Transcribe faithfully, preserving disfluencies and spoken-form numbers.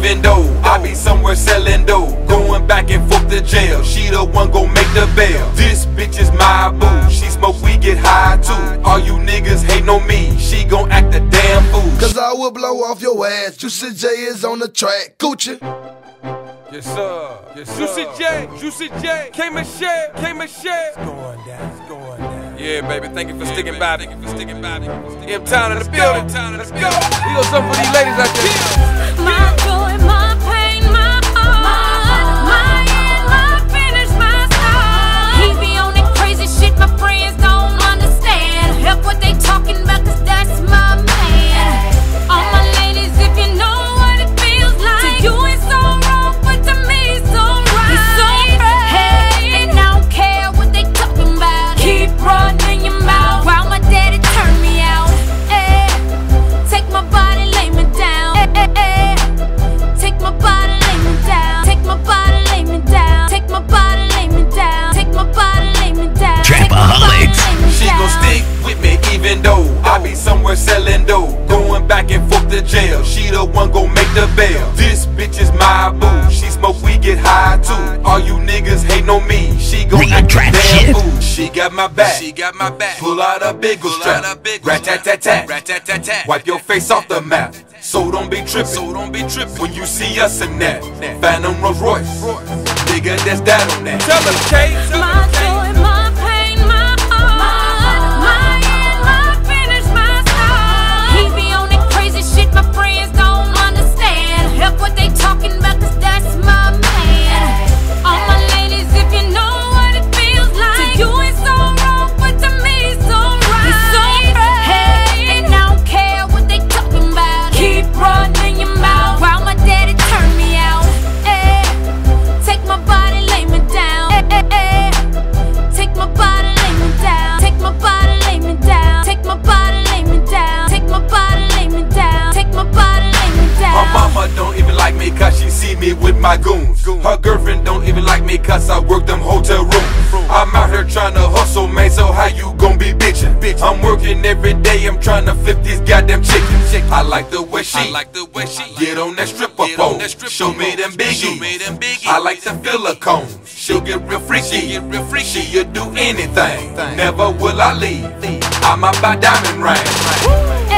even though I be somewhere selling dough, going back and forth to jail. She the one gon' make the bail. This bitch is my boo. She smoke, we get high too. All you niggas hating on me, she gon' act a damn fool. Cause I will blow off your ass. Juicy J is on the track. Gucci. Yes sir, yes sir. Juicy J, Juicy J, K-Michelle, K-Michelle. It's going down, it's going down. Yeah, baby, thank you for Yeah, sticking baby, by me. thank you for sticking by me. M-Town in the Let's building. go. Let's go. We got something for these ladies out there. My joy, my pain, my heart, my end, my finish, my start. He be on that crazy shit my friends don't understand. Help what they talking about, cause that's my man. All my ladies, if you know what it feels like, to you it's so wrong, but to me it's so right. It's so right. Hey, and I don't care what they talking about. Keep running your mouth while my daddy turn me out. Eh, take my body, lay me down. Eh, eh, eh. Take my body, lay me down. Take my body, lay me down. Take my body, lay me down. Take my body, lay me down. Trapaholics. She gon' stick with me even though I be somewhere selling dough, going back and forth to jail. She the one gon' make the bail. This bitch is my boo. She smoke, we get high too. All you niggas hating on me, she gon' Real act a trap damn shit. fool. She got my back. She got my back. Pull out a big Pull strap. out a big Rat tat tat tat. Rat tat tat tat. Wipe your face off the map. So don't be trippin'. So don't be trippin'. When you see us in that Phantom Rolls Royce, nigga, that's that on that. Tell them, Kate. My joy, my pain, my heart, my end, my finish, my start. He be on that crazy shit my friends don't understand. Help what they talking about, cause that's my man. All my ladies, if you know what it feels like, to you it's so wrong, but to me it's so right. It's so right. Hey, and I don't care what they talking about. Keep running your mouth while my daddy turn me out. Eh, take my body, lay me down. Eh, eh, eh. Take my body, lay me down. Take my body, lay me down. Take my body, lay me down. Take my body, lay me down. Take my body, lay me down. My mama don't even like me cause she see me with my goons. Her girlfriend don't even like me cause I work them hotel rooms. I'm out here trying to hustle, man, so how you gon' be bitchin'? I'm working every day, I'm trying to flip these goddamn chickens. I like the way she, I like the way she get on that stripper Get on pole. that stripper Show me pole. them biggies. Show me them biggies. I like to feel her cone. She'll get real freaky. She get real freaky. She'll do anything. Never will I leave. I'm about diamond ring.